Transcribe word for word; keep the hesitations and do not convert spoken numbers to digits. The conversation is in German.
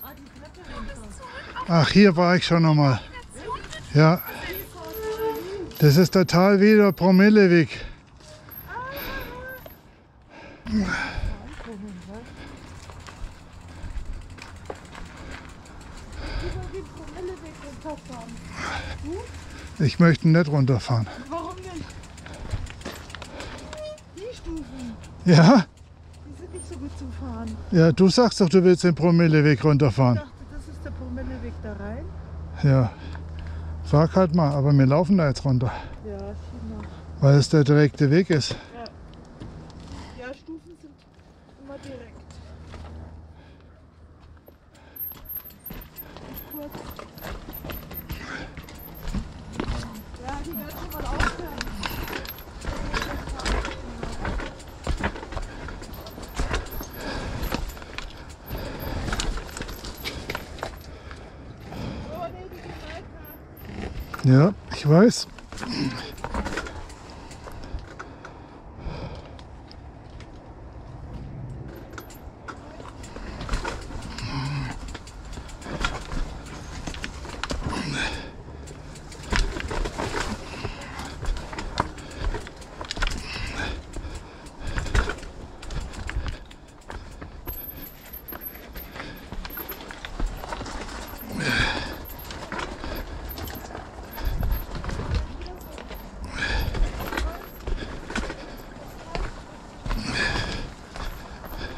Ach, hier war ich schon nochmal. Ja. Das ist der Talwieder Promilleweg. Ich möchte nicht runterfahren. Warum nicht? Die Stufen, Ja? die sind nicht so gut zu fahren. Ja, du sagst doch, du willst den Promilleweg runterfahren. Ich dachte, das ist der Promilleweg da rein. Ja. Sag halt mal, aber wir laufen da jetzt runter. Ja, schieb mal. Weil es der direkte Weg ist. Ja. Ja, Stufen sind immer direkt. Kurz. Ja, die werden schon mal aufhören. Oh, nee, die geht weiter. Ja, ich weiß.